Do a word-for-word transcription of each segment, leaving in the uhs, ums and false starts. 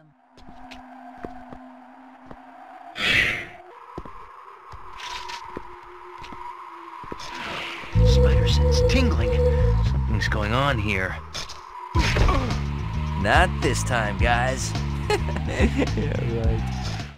Spider sense tingling. Something's going on here. Not this time, guys. Yeah, right.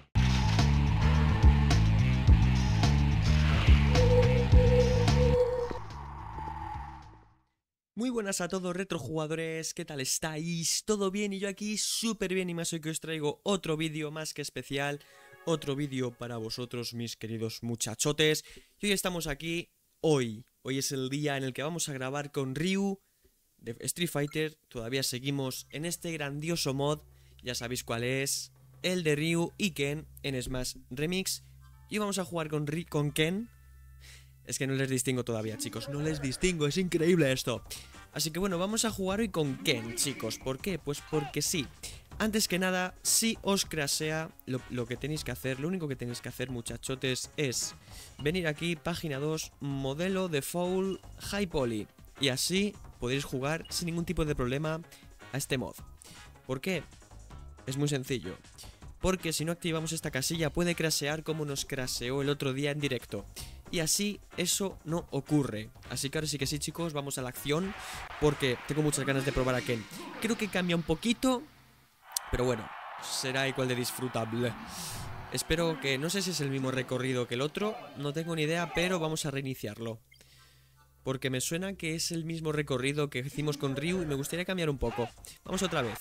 Muy buenas a todos retrojugadores, ¿qué tal estáis? ¿Todo bien? Y yo aquí súper bien y más hoy que os traigo otro vídeo más que especial. Otro vídeo para vosotros, mis queridos muchachotes. Y hoy estamos aquí, hoy. Hoy es el día en el que vamos a grabar con Ryu de Street Fighter. Todavía seguimos en este grandioso mod, ya sabéis cuál es, el de Ryu y Ken en Smash Remix. Y vamos a jugar con, Ri con Ken. Es que no les distingo todavía, chicos, no les distingo, es increíble esto. Así que bueno, vamos a jugar hoy con Ken, chicos. ¿Por qué? Pues porque sí. Antes que nada, si os crasea, lo, lo que tenéis que hacer, lo único que tenéis que hacer, muchachotes, es venir aquí, página dos, modelo default high poly. Y así podéis jugar sin ningún tipo de problema a este mod. ¿Por qué? Es muy sencillo. Porque si no activamos esta casilla puede crasear como nos craseó el otro día en directo. Y así eso no ocurre. Así que ahora sí que sí, chicos, vamos a la acción, porque tengo muchas ganas de probar a Ken. Creo que cambia un poquito, pero bueno, será igual de disfrutable. Espero que, no sé si es el mismo recorrido que el otro, no tengo ni idea, pero vamos a reiniciarlo, porque me suena que es el mismo recorrido que hicimos con Ryu y me gustaría cambiar un poco. Vamos otra vez.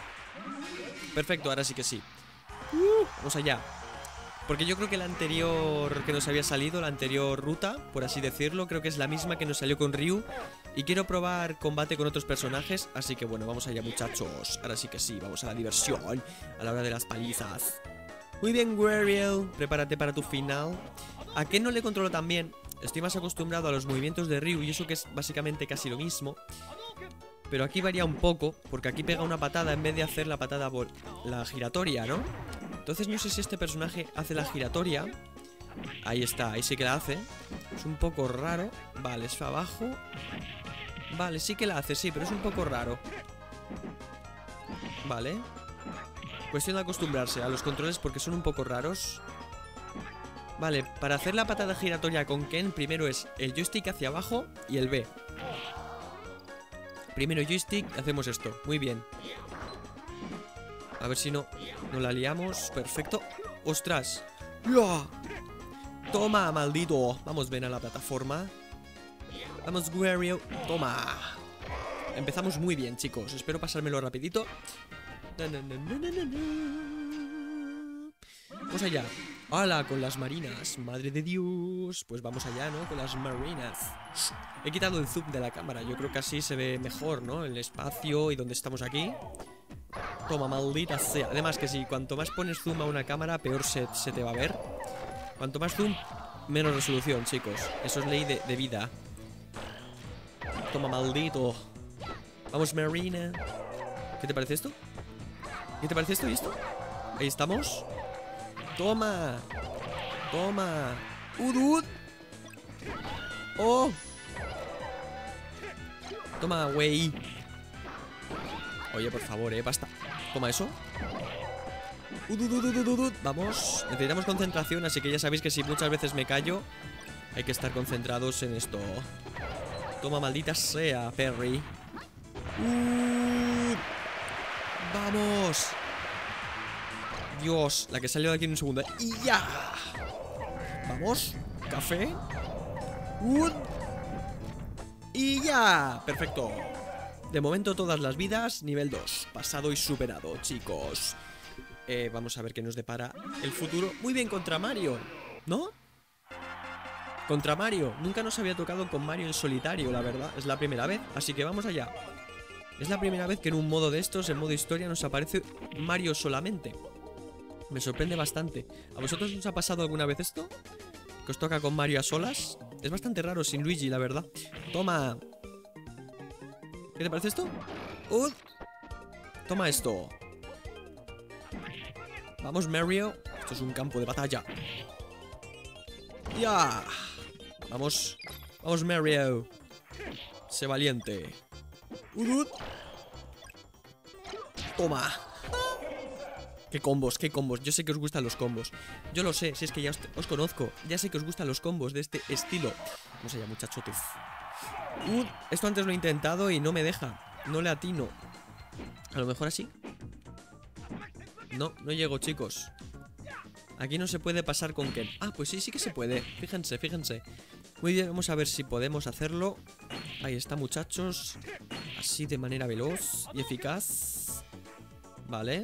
Perfecto, ahora sí que sí. uh, Vamos allá. Porque yo creo que la anterior que nos había salido, la anterior ruta, por así decirlo, creo que es la misma que nos salió con Ryu. Y quiero probar combate con otros personajes, así que bueno, vamos allá, muchachos. Ahora sí que sí, vamos a la diversión, a la hora de las palizas. Muy bien, Wario, prepárate para tu final. ¿A qué no le controlo tan bien? Estoy más acostumbrado a los movimientos de Ryu y eso que es básicamente casi lo mismo. Pero aquí varía un poco, porque aquí pega una patada en vez de hacer la patada, la giratoria, ¿no? Entonces no sé si este personaje hace la giratoria. Ahí está, ahí sí que la hace. Es un poco raro. Vale, es abajo. Vale, sí que la hace, sí, pero es un poco raro. Vale. Cuestión de acostumbrarse a los controles porque son un poco raros. Vale, para hacer la patada giratoria con Ken, primero es el joystick hacia abajo y el B. Primero joystick, hacemos esto, muy bien. A ver si no, no la liamos. Perfecto. ¡Ostras! ¡Ya! ¡Toma, maldito! Vamos, ven a la plataforma. Vamos, Wario. ¡Toma! Empezamos muy bien, chicos. Espero pasármelo rapidito. Vamos allá. ¡Hala! Con las marinas. Madre de Dios. Pues vamos allá, ¿no? Con las marinas. He quitado el zoom de la cámara. Yo creo que así se ve mejor, ¿no? El espacio y donde estamos aquí. Toma, maldita sea. Además que si cuanto más pones zoom a una cámara, peor se, se te va a ver. Cuanto más zoom, menos resolución, chicos. Eso es ley de, de vida. Toma, maldito. Vamos, Marina. ¿Qué te parece esto? ¿Qué te parece esto y esto? Ahí estamos. Toma. Toma. Udud. Oh. Toma, wey. Oye, por favor, eh, basta. Toma eso. Udududududud. Vamos, necesitamos concentración, así que ya sabéis que si muchas veces me callo, hay que estar concentrados en esto. Toma, maldita sea, Perry. uh. Vamos. Dios, la que salió de aquí en un segundo. Y ya. Vamos, café. uh. Y ya. Perfecto. De momento todas las vidas, nivel dos. Pasado y superado, chicos. eh, Vamos a ver qué nos depara el futuro. Muy bien, contra Mario, ¿no? Contra Mario. Nunca nos había tocado con Mario en solitario, la verdad. Es la primera vez, así que vamos allá. Es la primera vez que en un modo de estos, en modo historia, nos aparece Mario solamente. Me sorprende bastante. ¿A vosotros os ha pasado alguna vez esto? ¿Que os toca con Mario a solas? Es bastante raro sin Luigi, la verdad. Toma. ¿Qué te parece esto? ¡Uh! Toma esto. Vamos, Mario. Esto es un campo de batalla. ¡Ya! Vamos. Vamos, Mario. Sé valiente. ¡Uh! Toma. Qué combos, qué combos. Yo sé que os gustan los combos. Yo lo sé, si es que ya os, os conozco. Ya sé que os gustan los combos de este estilo. Vamos allá, muchachotes. Uh, esto antes lo he intentado y no me deja. No le atino. A lo mejor así. No, no llego, chicos. Aquí no se puede pasar con Ken. Ah, pues sí, sí que se puede. Fíjense, fíjense. Muy bien, vamos a ver si podemos hacerlo. Ahí está, muchachos. Así de manera veloz y eficaz. Vale.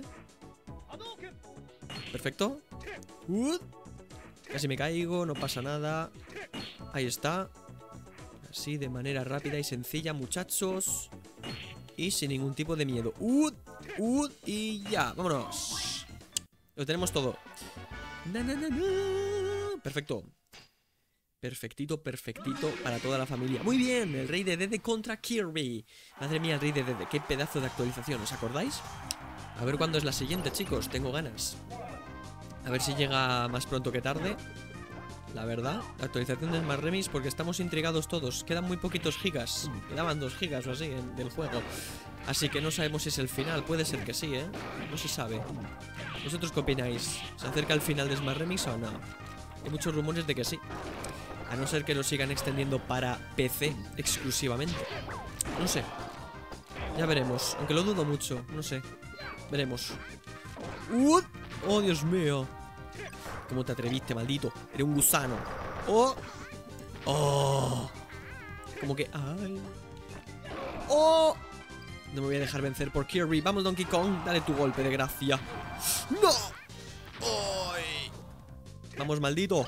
Perfecto. uh, Casi me caigo, no pasa nada. Ahí está. Así de manera rápida y sencilla, muchachos. Y sin ningún tipo de miedo. uh, uh, Y ya, vámonos. Lo tenemos todo. na, na, na, na. Perfecto. Perfectito, perfectito para toda la familia. Muy bien, el Rey de Dede contra Kirby. Madre mía, el Rey de Dede, qué pedazo de actualización, ¿os acordáis? A ver cuándo es la siguiente, chicos, tengo ganas. A ver si llega más pronto que tarde. La verdad, la actualización de Smart Remix, porque estamos intrigados todos. Quedan muy poquitos gigas. Quedaban dos gigas o así en, del juego. Así que no sabemos si es el final. Puede ser que sí, ¿eh? No se sabe. ¿Vosotros qué opináis? ¿Se acerca el final de Smart Remix o no? Hay muchos rumores de que sí. A no ser que lo sigan extendiendo para P C exclusivamente. No sé. Ya veremos. Aunque lo dudo mucho. No sé. Veremos. Uh, ¡Oh, Dios mío! ¿Cómo te atreviste, maldito? Eres un gusano. ¡Oh! ¡Oh! Como que... ¡Ay! ¡Oh! No me voy a dejar vencer por Kirby. Vamos, Donkey Kong. Dale tu golpe de gracia. ¡No! ¡Ay! Vamos, maldito.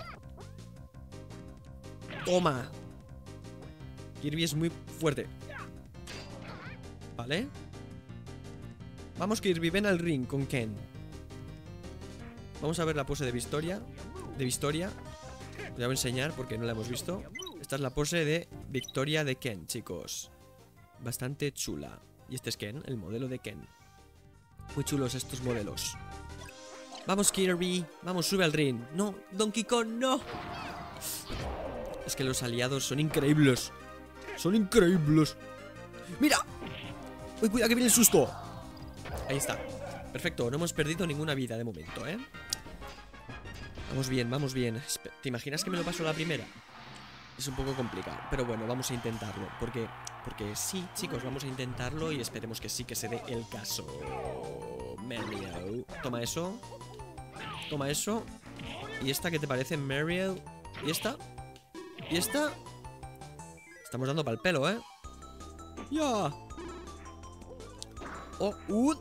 Toma. Kirby es muy fuerte. Vale. Vamos, Kirby, ven al ring con Ken. Vamos a ver la pose de Victoria. De Victoria. Os voy a enseñar porque no la hemos visto. Esta es la pose de Victoria de Ken, chicos. Bastante chula. Y este es Ken, el modelo de Ken. Muy chulos estos modelos. Vamos, Kirby. Vamos, sube al ring. No, Donkey Kong, no. Es que los aliados son increíbles. Son increíbles. ¡Mira! ¡Uy, cuidado que viene el susto! Ahí está. Perfecto, no hemos perdido ninguna vida de momento, ¿eh? Vamos bien, vamos bien. ¿Te imaginas que me lo paso la primera? Es un poco complicado, pero bueno, vamos a intentarlo. Porque, porque sí, chicos, vamos a intentarlo y esperemos que sí que se dé el caso. Mario. Toma eso. Toma eso. ¿Y esta qué te parece, Mario? ¿Y esta? ¿Y esta? Estamos dando pa'l pelo, ¿eh? ¡Ya! ¡Oh! ¡Uh!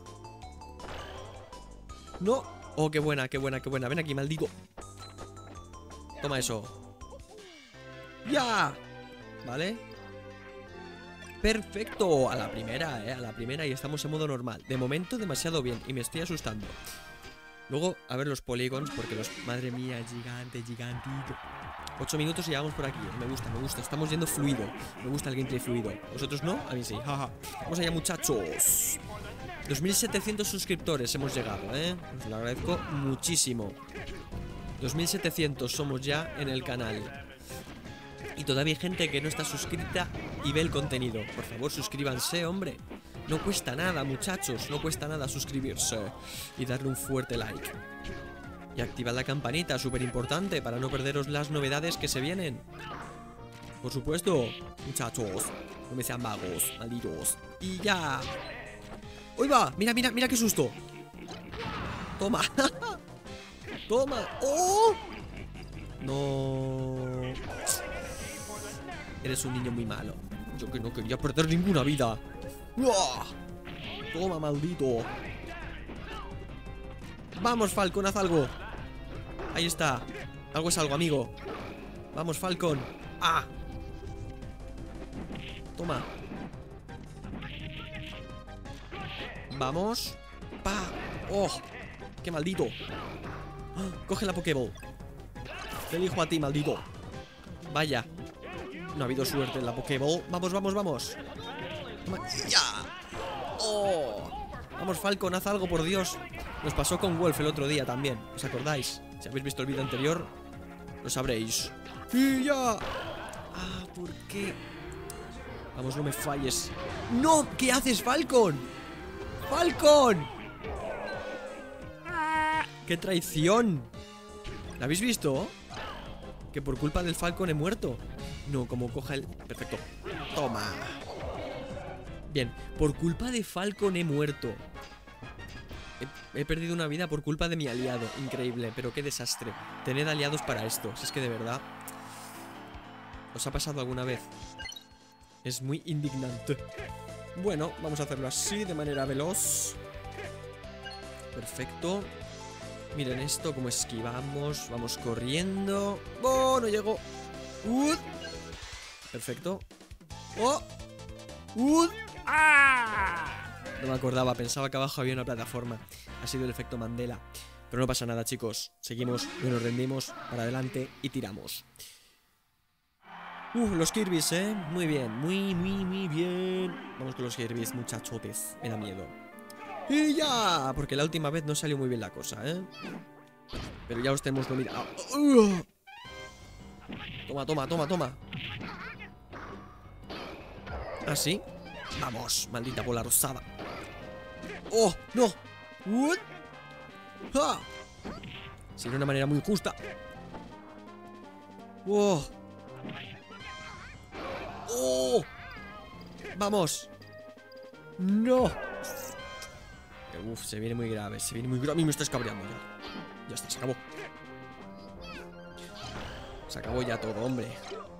¡No! ¡Oh, qué buena, qué buena, qué buena! ¡Ven aquí, maldito! Toma eso. ¡Ya! ¿Vale? ¡Perfecto! A la primera, ¿eh? A la primera y estamos en modo normal. De momento demasiado bien y me estoy asustando. Luego, a ver los polígonos, porque los... Madre mía, gigante, gigantito. Ocho minutos y llegamos por aquí. Me gusta, me gusta. Estamos yendo fluido. Me gusta el gameplay fluido. ¿Vosotros no? A mí sí. Jaja. Vamos allá, muchachos. dos mil setecientos suscriptores hemos llegado, ¿eh? Os lo agradezco muchísimo. dos mil setecientos somos ya en el canal. Y todavía hay gente que no está suscrita y ve el contenido. Por favor, suscríbanse, hombre. No cuesta nada, muchachos. No cuesta nada suscribirse y darle un fuerte like. Y activad la campanita, súper importante, para no perderos las novedades que se vienen. Por supuesto, muchachos. No me sean vagos, malditos. Y ya. ¡Uy, va! Mira, mira, mira qué susto. Toma. Toma. ¡Oh! No. Eres un niño muy malo. Yo que no quería perder ninguna vida. ¡Uah! Toma, maldito. Vamos, Falcon, haz algo. Ahí está. Algo es algo, amigo. Vamos, Falcon. ¡Ah! Toma. Vamos. ¡Pa! ¡Oh! ¡Qué maldito! ¡Ah! Coge la Pokéball. Te elijo a ti, maldito. Vaya. No ha habido suerte en la Pokéball. Vamos, vamos, vamos. Toma. ¡Ya! ¡Oh! Vamos, Falcon, haz algo, por Dios. Nos pasó con Wolf el otro día también. ¿Os acordáis? Si habéis visto el vídeo anterior, lo sabréis. ¡Y ya! Ah, ¿por qué? Vamos, no me falles. ¡No! ¿Qué haces, Falcon? ¡Falcon! ¡Qué traición! ¿La habéis visto? Que por culpa del Falcon he muerto. No, como coja el... Perfecto. Toma. Bien, por culpa de Falcon he muerto. He, he perdido una vida por culpa de mi aliado. Increíble, pero qué desastre. Tened aliados para esto. Si es que de verdad... ¿Os ha pasado alguna vez? Es muy indignante. Bueno, vamos a hacerlo así, de manera veloz. Perfecto. Miren esto, como esquivamos. Vamos corriendo. ¡Oh! No llego. ¡Uh! Perfecto. ¡Oh! ¡Uh! ¡Ah! No me acordaba, pensaba que abajo había una plataforma. Ha sido el efecto Mandela. Pero no pasa nada, chicos. Seguimos, no nos rendimos, para adelante y tiramos. Uh, los Kirby's, eh. Muy bien, muy, muy, muy bien. Vamos con los Kirby's, muchachotes. Me da miedo. Y ya, porque la última vez no salió muy bien la cosa, ¿eh? Pero ya os tenemos dominado. Uh. Toma, toma, toma, toma. ¿Así? Vamos, maldita bola rosada. ¡Oh, no! Uh. ¡Ah! Sería una manera muy justa. ¡Oh! ¡Oh! ¡Vamos! ¡No! Uf, se viene muy grave, se viene muy grave. A mí me está escabreando ya. Ya está, se acabó. Se acabó ya todo, hombre.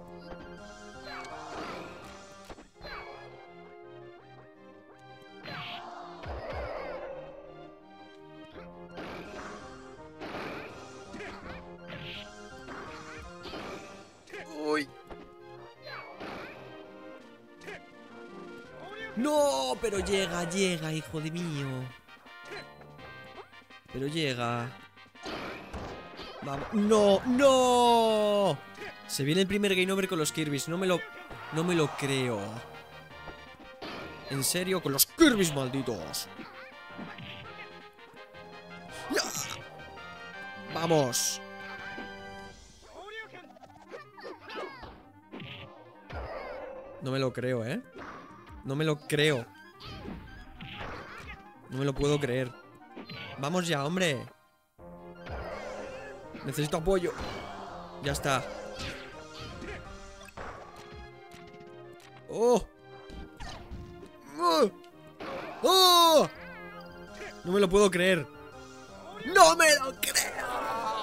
Uy. No, pero llega, llega, hijo de mío. Pero llega. Vamos. ¡No! ¡No! Se viene el primer game over con los Kirby's. No me lo... No me lo creo. ¿En serio? Con los Kirby's malditos. ¡Ya! ¡Vamos! No me lo creo, ¿eh? No me lo creo. No me lo puedo creer. Vamos ya, hombre. Necesito apoyo. Ya está. ¡Oh! ¡Oh! ¡Oh! No me lo puedo creer. ¡No me lo creo!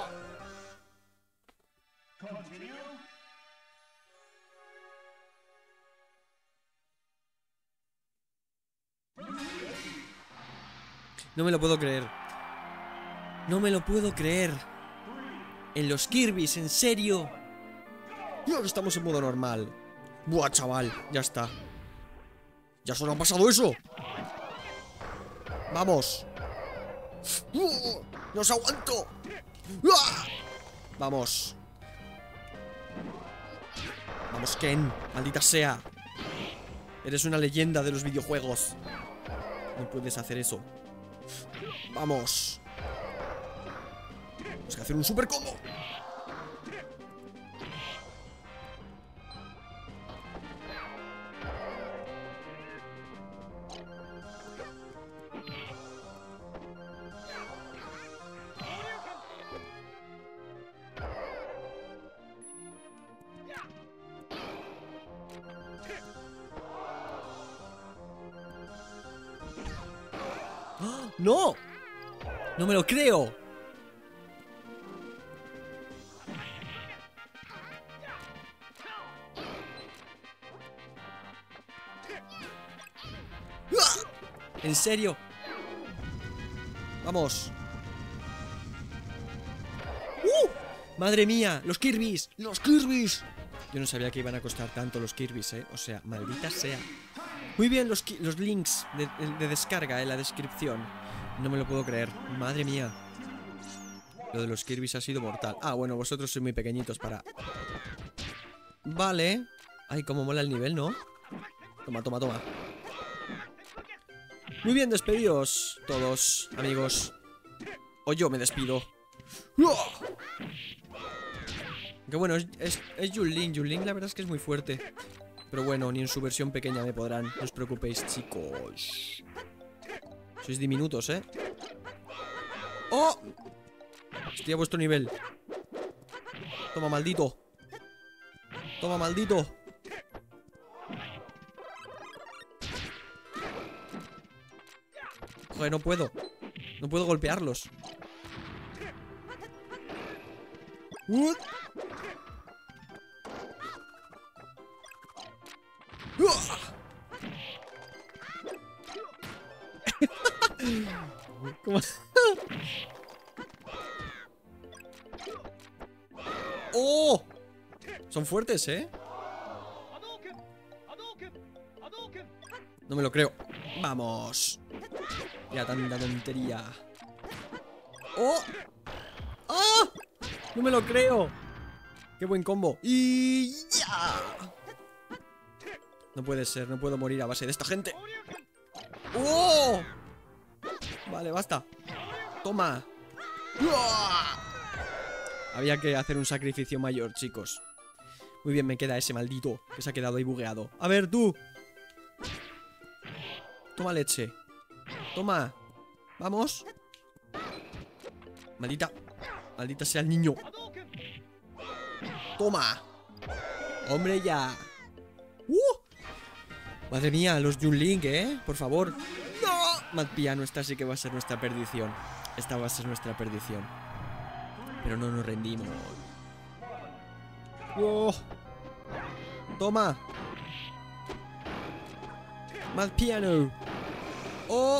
No me lo puedo creer. No me lo puedo creer. En los Kirby's, ¿en serio? Ya que estamos en modo normal. Buah, chaval, ya está. Ya solo ha pasado eso. Vamos. uh, ¡No os aguanto! ¡Ah! Vamos. Vamos, Ken, maldita sea. Eres una leyenda de los videojuegos. No puedes hacer eso. Vamos. Tenemos que hacer un super combo. ¡Oh! ¡No! ¡No me lo creo! ¿En serio? Vamos. ¡Uh! ¡Madre mía! ¡Los Kirby's! ¡Los Kirby's! Yo no sabía que iban a costar tanto los Kirby's, eh. O sea, maldita sea. Muy bien, los, los links de, de, de descarga en la descripción. No me lo puedo creer. Madre mía. Lo de los Kirby's ha sido mortal. Ah, bueno, vosotros sois muy pequeñitos para... Vale. Ay, cómo mola el nivel, ¿no? Toma, toma, toma. Muy bien, despedidos todos, amigos. O yo me despido. Que bueno, es, es, es Yulin. Yulin la verdad es que es muy fuerte. Pero bueno, ni en su versión pequeña me podrán. No os preocupéis, chicos. Sois diminutos, ¿eh? ¡Oh! Estoy a vuestro nivel. Toma, maldito. Toma, maldito. Joder, no puedo. No puedo golpearlos. Uh. ¿Cómo? ¡Oh! Son fuertes, ¿eh? No me lo creo. Vamos. Ya, tanta tontería. ¡Oh! ¡Ah! No me lo creo. ¡Qué buen combo! ¡Y ya! No puede ser, no puedo morir a base de esta gente. ¡Oh! Vale, basta. Toma. ¡Uah! Había que hacer un sacrificio mayor, chicos. Muy bien, me queda ese maldito que se ha quedado ahí bugueado. A ver, tú. Toma leche. Toma. Vamos. Maldita. Maldita sea el niño. Toma. Hombre, ya. ¡Uh! Madre mía, los Yunlink, ¿eh? Por favor. ¡No! Mad Piano, esta sí que va a ser nuestra perdición. Esta va a ser nuestra perdición. Pero no nos rendimos. ¡Oh! Toma. Mad Piano. ¡Oh!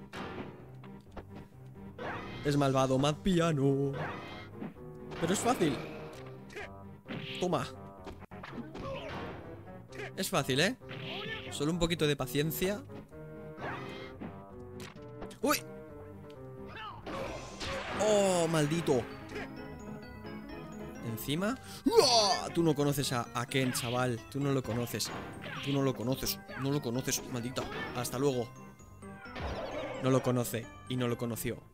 Es malvado, Mad Piano. Pero es fácil. Toma. Es fácil, ¿eh? Solo un poquito de paciencia. ¡Uy! ¡Oh, maldito! Encima. ¡Uah! Tú no conoces a, a Ken, chaval. Tú no lo conoces. Tú no lo conoces. No lo conoces, maldita. Hasta luego. No lo conoce y no lo conoció.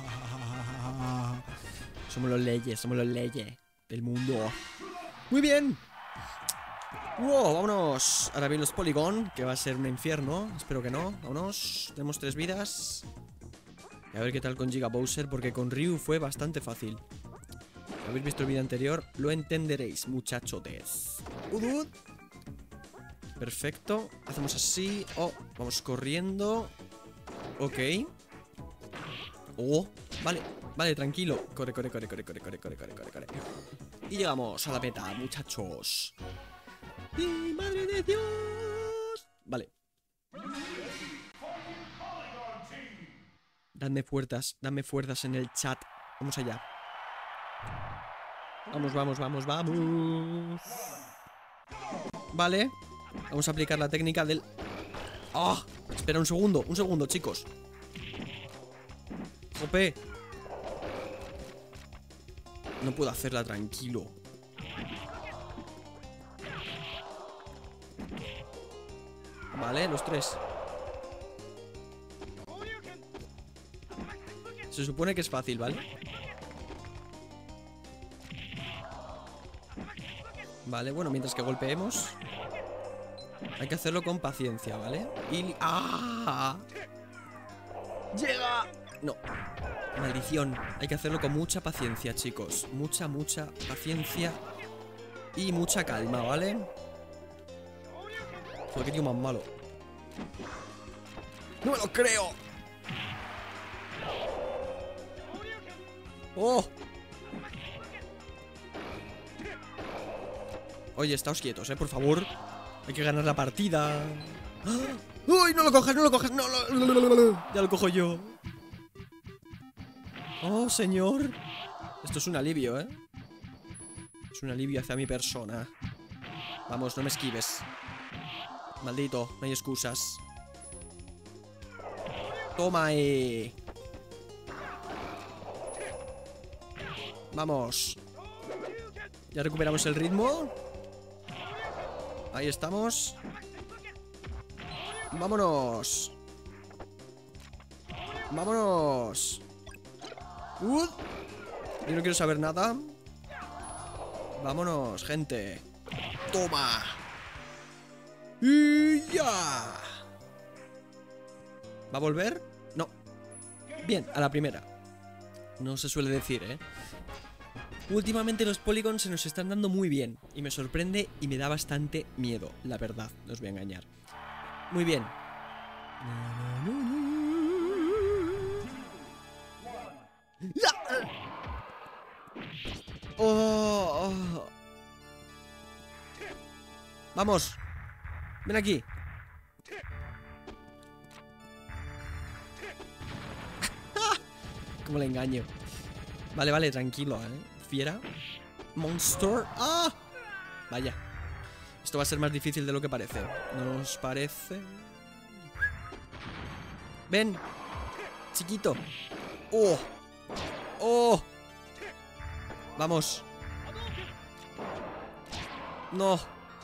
Somos los leyes, somos los leyes del mundo. Muy bien. Wow, vámonos. Ahora viene los Polygon, que va a ser un infierno. Espero que no. Vámonos. Tenemos tres vidas. Y a ver qué tal con Giga Bowser, porque con Ryu fue bastante fácil. Si habéis visto el vídeo anterior, lo entenderéis, muchachotes. Udud. Perfecto. Hacemos así. Oh, vamos corriendo. Ok. Oh, vale, vale, tranquilo. Corre, corre, corre, corre, corre, corre, corre, corre, corre, corre. Y llegamos a la meta, muchachos. ¡Y madre de Dios! Vale. Dadme fuerzas, dadme fuerzas en el chat. Vamos allá. Vamos, vamos, vamos, vamos. Vale. Vamos a aplicar la técnica del... ¡Ah! ¡Oh! Espera un segundo, un segundo, chicos. Jope. No puedo hacerla tranquilo. Vale, los tres. Se supone que es fácil, ¿vale? Vale, bueno, mientras que golpeemos, hay que hacerlo con paciencia, ¿vale? Y... ¡ah! ¡Llega! No. Maldición. Hay que hacerlo con mucha paciencia, chicos. Mucha, mucha paciencia. Y mucha calma, ¿vale? Joder, qué tío más malo. ¡No me lo creo! ¡Oh! Oye, estáos quietos, eh, por favor. Hay que ganar la partida. ¡Ah! ¡Uy! No lo cojas, no lo cojas. No, no, no, no, no. Ya lo cojo yo. Oh, señor. Esto es un alivio, eh. Es un alivio hacia mi persona. Vamos, no me esquives. Maldito, no hay excusas. Toma, eh. Vamos. Ya recuperamos el ritmo. Ahí estamos. Vámonos. Vámonos. Uh. Yo no quiero saber nada. Vámonos, gente. Toma. Y ya. ¿Va a volver? No. Bien, a la primera. No se suele decir, ¿eh? Últimamente los polygons se nos están dando muy bien. Y me sorprende y me da bastante miedo, la verdad. No os voy a engañar. Muy bien. Oh, oh. Vamos. Ven aquí. ¿Cómo le engaño? Vale, vale, tranquilo, ¿eh? Fiera. Monster. ¡Ah! Vaya. Esto va a ser más difícil de lo que parece. ¿No os parece? Ven. Chiquito. ¡Oh! ¡Oh! Vamos. No.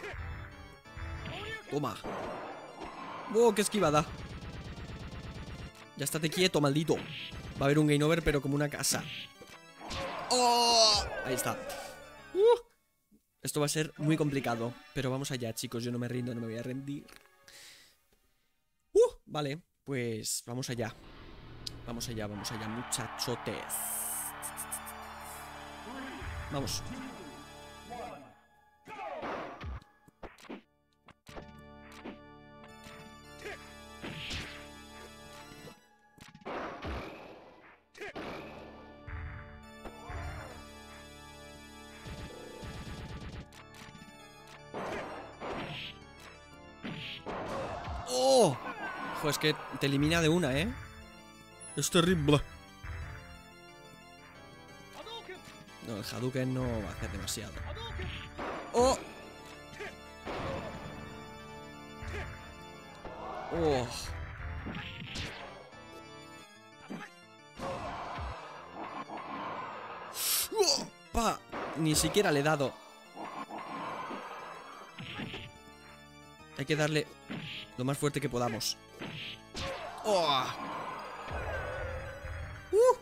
Toma. ¡Oh, qué esquivada! Ya estate quieto, maldito. Va a haber un game over, pero como una casa. ¡Oh! Ahí está. Uh. Esto va a ser muy complicado. Pero vamos allá, chicos. Yo no me rindo, no me voy a rendir. Uh, vale, pues vamos allá. Vamos allá, vamos allá, muchachotes. Vamos. ¡Oh! Joder, es que te elimina de una, ¿eh? Es terrible. No, el Hadouken no va a hacer demasiado. ¡Oh! ¡Oh! ¡Oh! ¡Pa! Ni siquiera le he dado. Hay que darle lo más fuerte que podamos. ¡Oh! ¡Uh!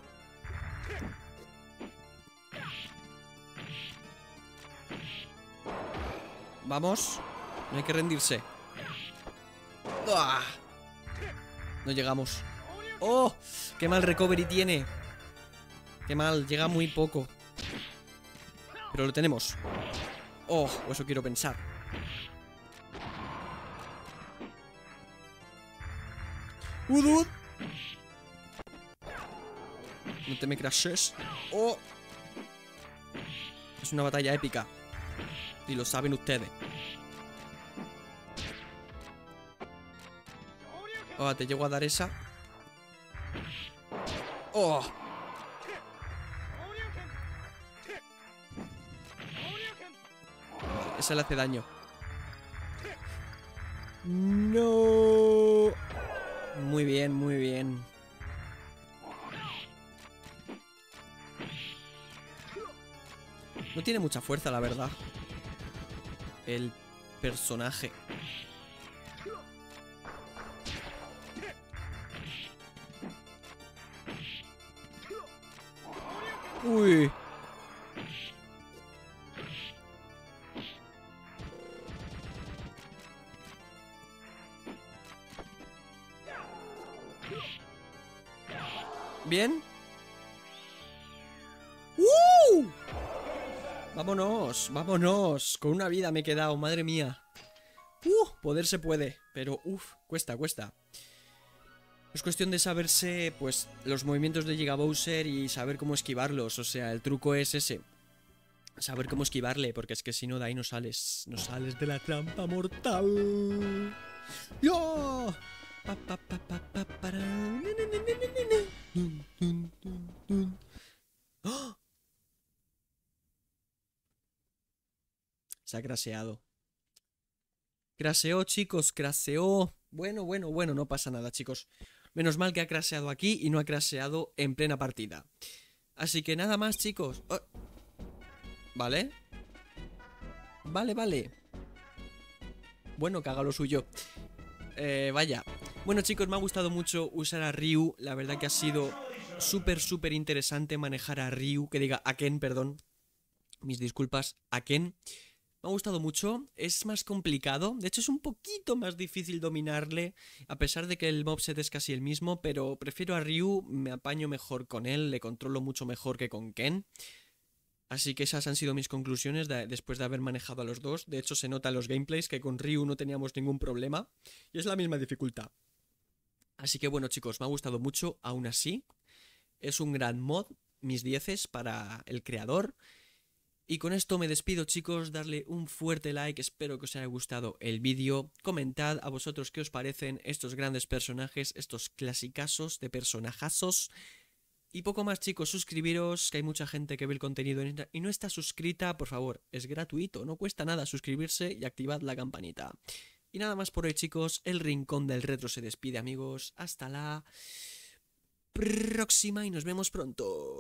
Vamos. No hay que rendirse. ¡Ah! No llegamos. ¡Oh! ¡Qué mal recovery tiene! ¡Qué mal! Llega muy poco. Pero lo tenemos. ¡Oh! O eso quiero pensar. ¡Udud! No te me crashes. ¡Oh! Es una batalla épica. Y lo saben ustedes. Oh, te llego a dar esa. Oh. Vale, esa le hace daño. No. Muy bien, muy bien. No tiene mucha fuerza, la verdad. El personaje. Uy. Bien. ¡Uh! Vámonos, vámonos. Con una vida me he quedado, madre mía. Uh, poder se puede, pero uff, cuesta, cuesta. Es cuestión de saberse, pues, los movimientos de Giga Bowser y saber cómo esquivarlos. O sea, el truco es ese. Saber cómo esquivarle, porque es que si no, de ahí no sales. No sales de la trampa mortal. ¡Yo! Pa, pa, pa, pa, pa, para. ¡Oh! Se ha craseado. Craseó, chicos, craseó. Bueno, bueno, bueno, no pasa nada, chicos. Menos mal que ha craseado aquí y no ha craseado en plena partida. Así que nada más, chicos. Oh. Vale. Vale, vale. Bueno, que haga lo suyo. Eh, vaya. Bueno, chicos, me ha gustado mucho usar a Ryu. La verdad que ha sido súper, súper interesante manejar a Ryu. Que diga a Ken, perdón. Mis disculpas, a Ken. Me ha gustado mucho, es más complicado, de hecho es un poquito más difícil dominarle, a pesar de que el moveset es casi el mismo, pero prefiero a Ryu, me apaño mejor con él, le controlo mucho mejor que con Ken. Así que esas han sido mis conclusiones de, después de haber manejado a los dos. De hecho se nota en los gameplays que con Ryu no teníamos ningún problema y es la misma dificultad. Así que bueno chicos, me ha gustado mucho, aún así. Es un gran mod, mis dieces para el creador. Y con esto me despido chicos, darle un fuerte like, espero que os haya gustado el vídeo. Comentad a vosotros qué os parecen estos grandes personajes, estos clasicazos de personajazos. Y poco más chicos, suscribiros, que hay mucha gente que ve el contenido y no está suscrita, por favor, es gratuito, no cuesta nada suscribirse y activad la campanita. Y nada más por hoy chicos, el Rincón del Retro se despide amigos, hasta la próxima y nos vemos pronto.